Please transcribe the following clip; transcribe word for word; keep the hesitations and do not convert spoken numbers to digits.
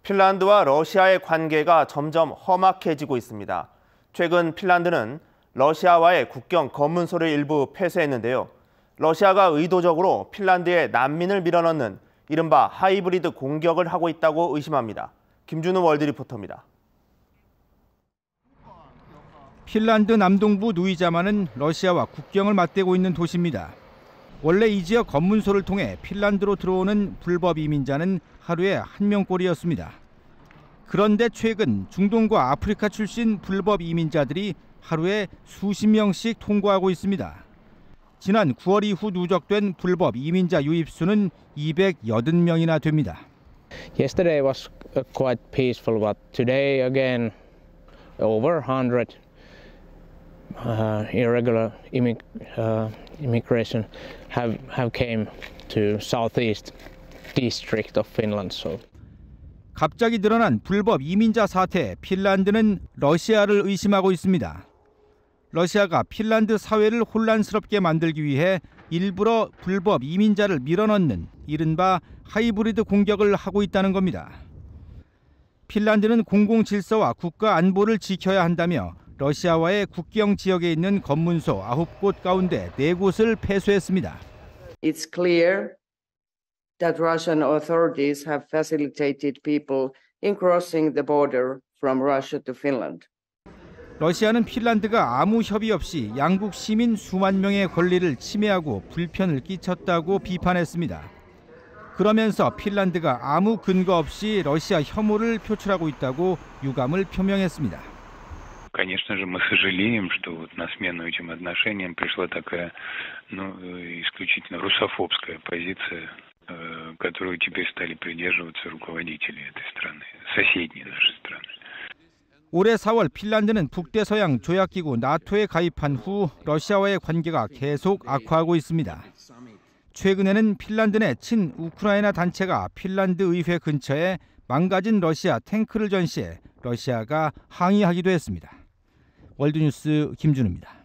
핀란드와 러시아의 관계가 점점 험악해지고 있습니다. 최근 핀란드는 러시아와의 국경 검문소를 일부 폐쇄했는데요. 러시아가 의도적으로 핀란드에 난민을 밀어넣는 이른바 하이브리드 공격을 하고 있다고 의심합니다. 김준우 월드리포터입니다. 핀란드 남동부 누이자마는 러시아와 국경을 맞대고 있는 도시입니다. 원래 이 지역 검문소를 통해 핀란드로 들어오는 불법 이민자는 하루에 한 명꼴이었습니다. 그런데 최근 중동과 아프리카 출신 불법 이민자들이 하루에 수십 명씩 통과하고 있습니다. 지난 구월 이후 누적된 불법 이민자 유입 수는 이백팔 명이나 됩니다. Yesterday was quite peaceful, but today again over one hundred uh, irregular immig uh, immigration have have came to southeast district of Finland. So. 갑자기 늘어난 불법 이민자 사태에 핀란드는 러시아를 의심하고 있습니다. 러시아가 핀란드 사회를 혼란스럽게 만들기 위해 일부러 불법 이민자를 밀어넣는 이른바 하이브리드 공격을 하고 있다는 겁니다. 핀란드는 공공질서와 국가 안보를 지켜야 한다며 러시아와의 국경 지역에 있는 검문소 아홉 곳 가운데 네 곳을 폐쇄했습니다. It's clear that Russian authorities have facilitated people in crossing the border from Russia to Finland. 러시아는 핀란드가 아무 협의 없이 양국 시민 수만 명의 권리를 침해하고 불편을 끼쳤다고 비판했습니다. 그러면서 핀란드가 아무 근거 없이 러시아 혐오를 표출하고 있다고 유감을 표명했습니다. Конечно же, мы сожалеем, что вот на смену этим отношениям пришла такая, ну, исключительно русофобская позиция, которую теперь стали придерживаться руководители этой страны, соседней нашей страны. 올해 사월 핀란드는 북대서양 조약기구 나토에 가입한 후 러시아와의 관계가 계속 악화하고 있습니다. 최근에는 핀란드 내 친 우크라이나 단체가 핀란드 의회 근처에 망가진 러시아 탱크를 전시해 러시아가 항의하기도 했습니다. 월드뉴스 김준우입니다.